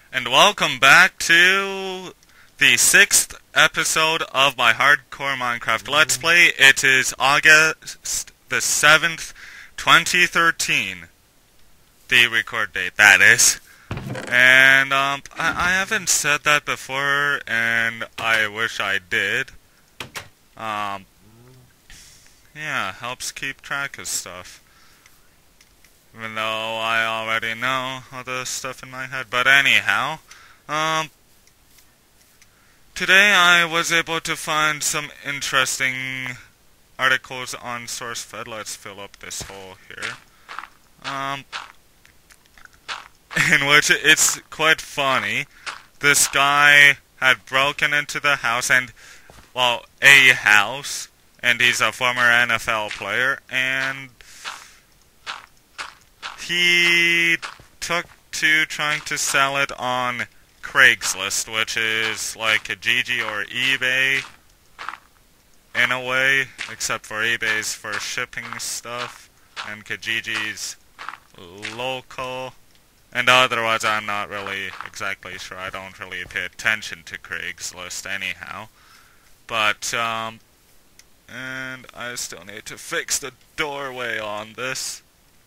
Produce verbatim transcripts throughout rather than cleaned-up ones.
and welcome back to the sixth episode of my Hardcore Minecraft Let's Play. It is August the seventh, twenty thirteen. The record date, that is. And, um, I, I haven't said that before, and I wish I did. Um, yeah, helps keep track of stuff. Even though I already know all the stuff in my head. But anyhow, um, today I was able to find some interesting articles on SourceFed. Let's fill up this hole here. Um, in which it's quite funny. This guy had broken into the house and, well, a house, and he's a former N F L player, and he took to trying to sell it on Craigslist, which is like a Kijiji or eBay in a way, except for eBay's for shipping stuff, and Kijiji's local. And otherwise, I'm not really exactly sure. I don't really pay attention to Craigslist anyhow. But, um, and I still need to fix the doorway on this.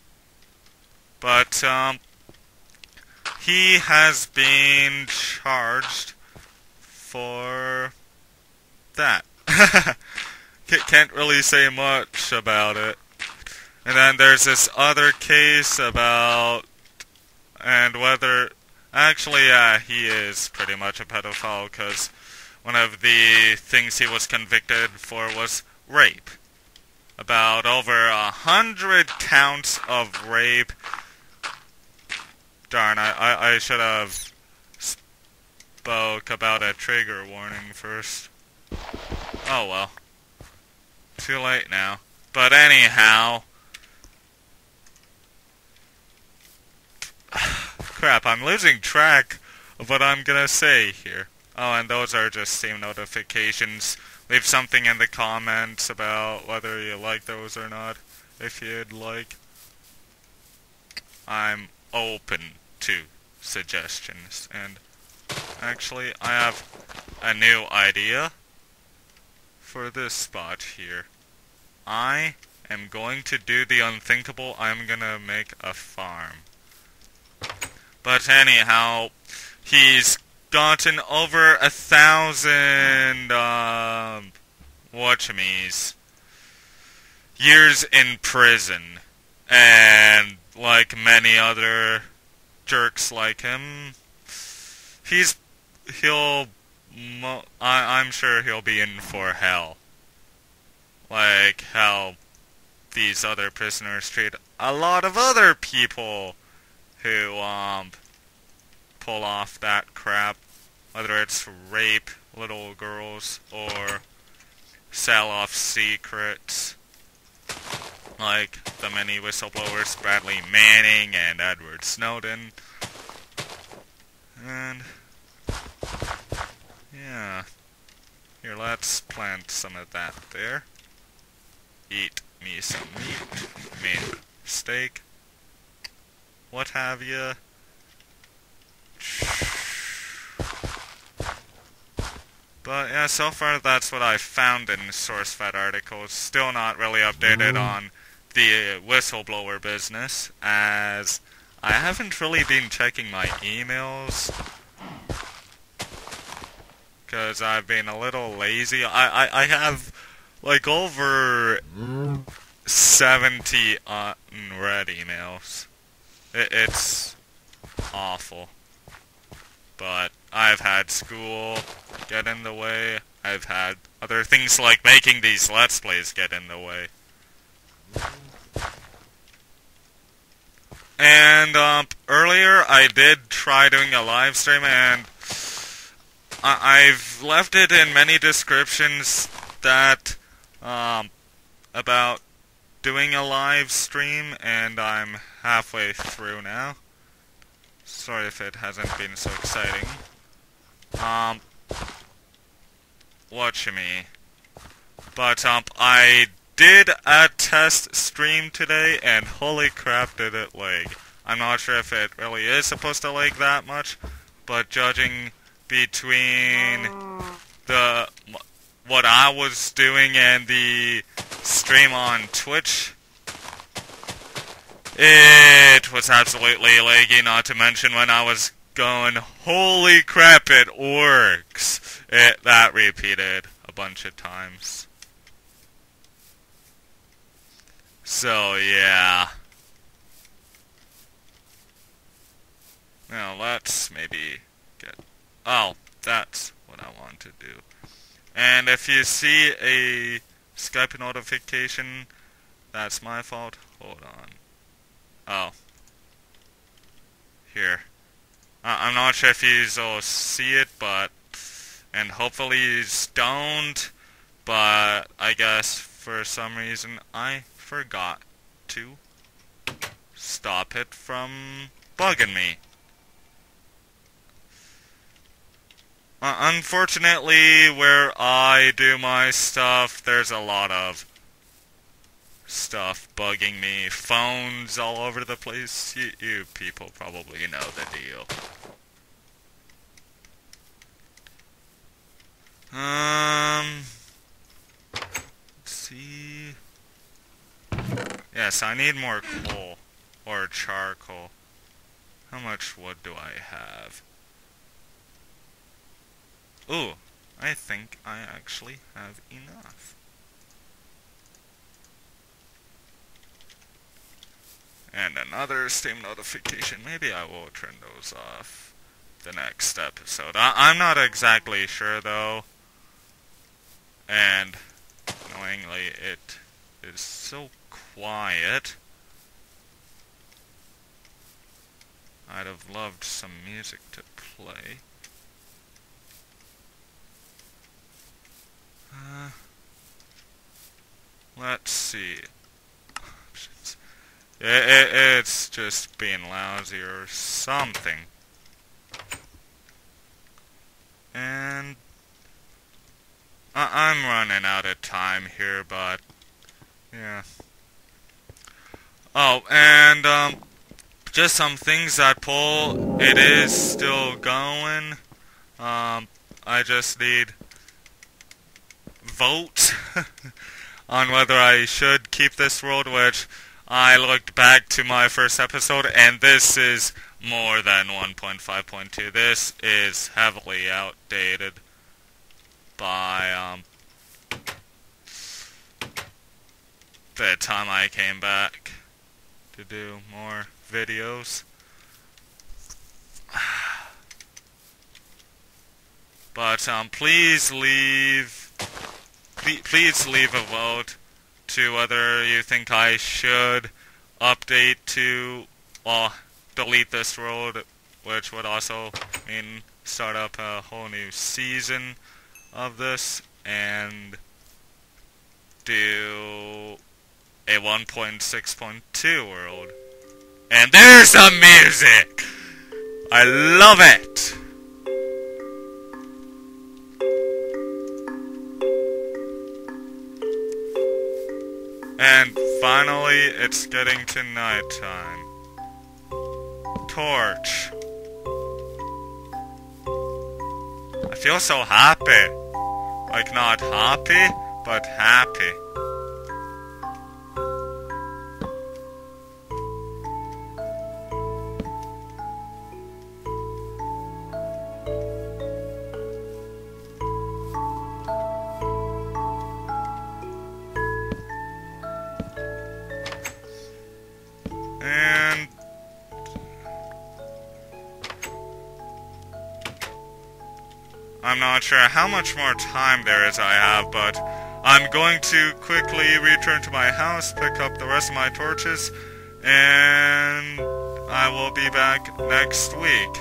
But, um, he has been charged for that. Can't really say much about it. And then there's this other case about, and whether, actually, yeah, he is pretty much a pedophile, because one of the things he was convicted for was rape. About over a hundred counts of rape. Darn, I, I, I should have spoke about a trigger warning first. Oh well. Too late now. But anyhow. Crap, I'm losing track of what I'm gonna say here. Oh, and those are just Steam notifications. Leave something in the comments about whether you like those or not, if you'd like. I'm open to suggestions, and actually I have a new idea for this spot here. I am going to do the unthinkable. I'm gonna make a farm. But anyhow, he's gotten over a thousand um whatchamees years in prison, and like many other jerks like him, he's he'll mo I, I'm sure he'll be in for hell, like how these other prisoners treat a lot of other people who um pull off that crap, whether it's rape little girls or sell off secrets, like the many whistleblowers, Bradley Manning and Edward Snowden. And yeah, here, let's plant some of that there. Eat me some meat, meat, steak, what have you. But yeah, so far that's what I found in SourceFed articles. Still not really updated on the whistleblower business, as I haven't really been checking my emails, because I've been a little lazy. I, I, I have like over seventy unread emails. It, it's awful. But I've had school get in the way. I've had other things like making these Let's Plays get in the way. And um, earlier I did try doing a live stream, and I I've left it in many descriptions that um, about doing a live stream, and I'm halfway through now. Sorry if it hasn't been so exciting. Um, watch-me. But, um, I did a test stream today, and holy crap did it lag. I'm not sure if it really is supposed to lag that much, but judging between the what I was doing and the stream on Twitch, it was absolutely laggy, not to mention when I was going, holy crap, it works. It, that repeated a bunch of times. So, yeah. Now, let's maybe get... Oh, that's what I want to do. And if you see a Skype notification, that's my fault. Hold on. Oh. Here. Uh, I'm not sure if you'll see it, but... And hopefully you don't, but I guess for some reason I forgot to stop it from bugging me. Uh, unfortunately, where I do my stuff, there's a lot of stuff bugging me. Phones all over the place. You, you people probably know the deal. Um, let's see. Yes, I need more coal or charcoal. How much wood do I have? Ooh, I think I actually have enough. And another Steam notification. Maybe I will turn those off the next episode. I I'm not exactly sure though. And annoyingly, it is so quiet. I'd have loved some music to play. Uh, let's see. Options. It, it, it's just being lousy or something. And I I'm running out of time here, but yeah. Oh, and um, just some things that poll. It is still going. Um, I just need votes on whether I should keep this world, which I looked back to my first episode, and this is more than one point five point two. This is heavily outdated by um, the time I came back to do more videos. But um, please leave, please, please leave a vote to whether you think I should update to, well, delete this world, which would also mean start up a whole new season of this, and do a one point six point two world. And there's some music! I love it! And finally, it's getting to nighttime. Torch. I feel so happy. Like, not happy, but happy. And I'm not sure how much more time there is I have, but I'm going to quickly return to my house, pick up the rest of my torches, and I will be back next week.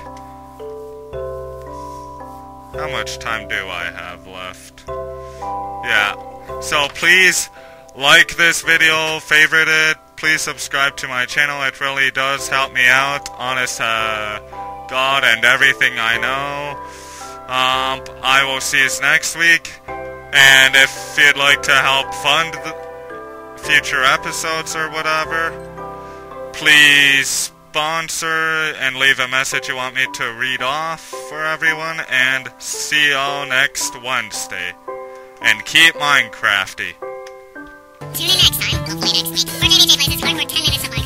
How much time do I have left? Yeah, so please like this video, favorite it, please subscribe to my channel, it really does help me out, honest uh, God and everything I know. Um, I will see you next week, and if you'd like to help fund the future episodes or whatever, please sponsor and leave a message you want me to read off for everyone, and see y'all next Wednesday. And keep Minecrafty. Tune in next time, hopefully next week, for JBJblaze's Hardcore ten minutes of